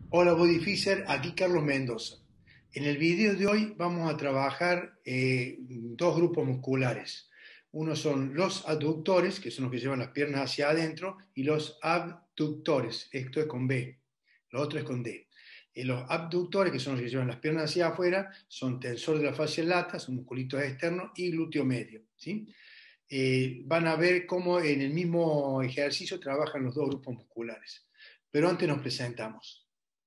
Hola Bodyfisher, aquí Carlos Mendoza. En el video de hoy vamos a trabajar dos grupos musculares. Uno son los aductores, que son los que llevan las piernas hacia adentro, y los abductores, esto es con B, lo otro es con D. Los abductores, que son los que llevan las piernas hacia afuera, son tensor de la fascia lata, son musculitos externos, y glúteo medio, ¿sí? Van a ver cómo en el mismo ejercicio trabajan los dos grupos musculares. Pero antes nos presentamos.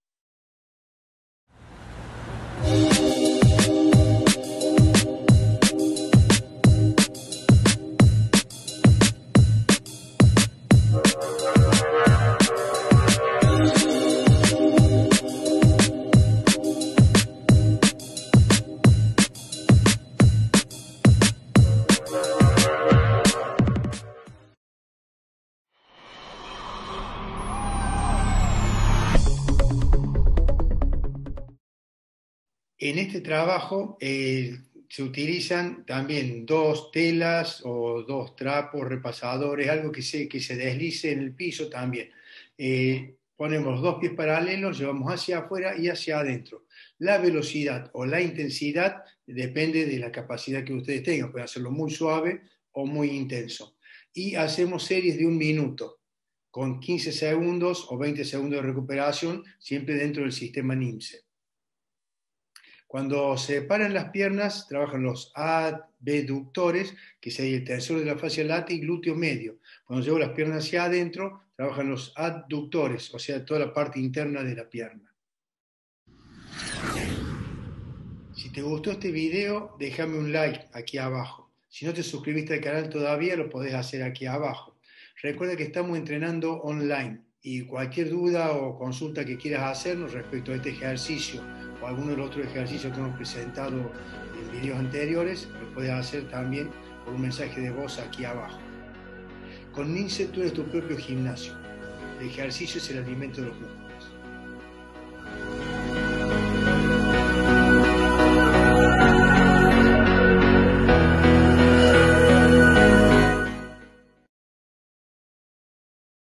En este trabajo se utilizan también dos telas o dos trapos, repasadores, algo que se deslice en el piso también. Ponemos los dos pies paralelos, llevamos hacia afuera y hacia adentro. La velocidad o la intensidad depende de la capacidad que ustedes tengan. Pueden hacerlo muy suave o muy intenso. Y hacemos series de 1 minuto, con 15 segundos o 20 segundos de recuperación, siempre dentro del sistema NIMSE. Cuando se separan las piernas, trabajan los abductores, que sería el tensor de la fascia lata y glúteo medio. Cuando llevo las piernas hacia adentro, trabajan los adductores, o sea, toda la parte interna de la pierna. Si te gustó este video, déjame un like aquí abajo. Si no te suscribiste al canal todavía, lo podés hacer aquí abajo. Recuerda que estamos entrenando online y cualquier duda o consulta que quieras hacernos respecto a este ejercicio o alguno de los otros ejercicios que hemos presentado en videos anteriores, lo puedes hacer también por un mensaje de voz aquí abajo. Con NIMSE tú eres tu propio gimnasio. El ejercicio es el alimento de los músculos.